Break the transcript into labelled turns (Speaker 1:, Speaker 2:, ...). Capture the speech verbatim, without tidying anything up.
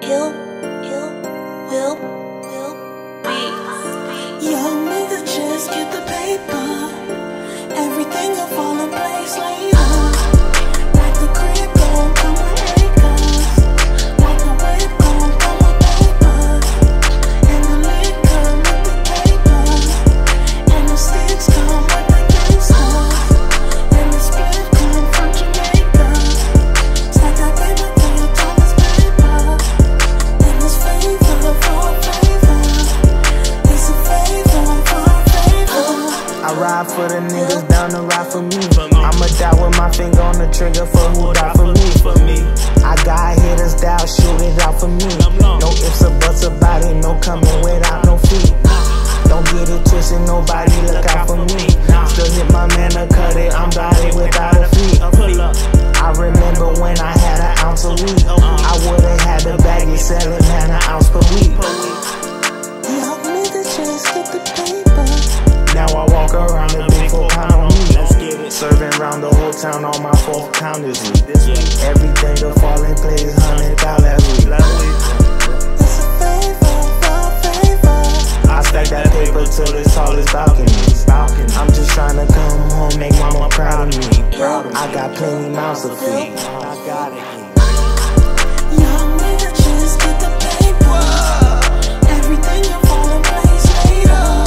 Speaker 1: ill, ill, will, will, beats.
Speaker 2: Young nigga, just get the paper. Everything will fall in place later. Like the crib gon' come with acres. Like the whip gon' come with papers. And the liquor with the paper. And the sticks come with the gangsters. And the split come from Jamaica. Stack that paper till the top is paper. And this favor for a favor. It's a favor for a favor.
Speaker 3: I ride for the niggas down to ride for me. I'ma die with my finger on the trigger for who die for me. I got hitters that'll shoot it out for me. No ifs or buts about it, no coming without no feet. Don't get it twisted, nobody look out for me. Still hit my man to cut it, I'm about it without a fee. I remember when I had an ounce of weed. I would've had the bag and sell it, man, an ounce per week.
Speaker 2: Young nigga, just get the paper.
Speaker 3: Now I walk around a big four pound on me. Serving round the whole town, all my four pounders week. Everything to fall in place, hundred dollars week.
Speaker 2: It's a favor for a favor.
Speaker 3: I stack that paper till it's tall as balconies. I'm just trying to come home, make mama proud of me. I got plenty mouths to feed. I got it.
Speaker 2: Young nigga, just get the paper. Everything will fall in place later.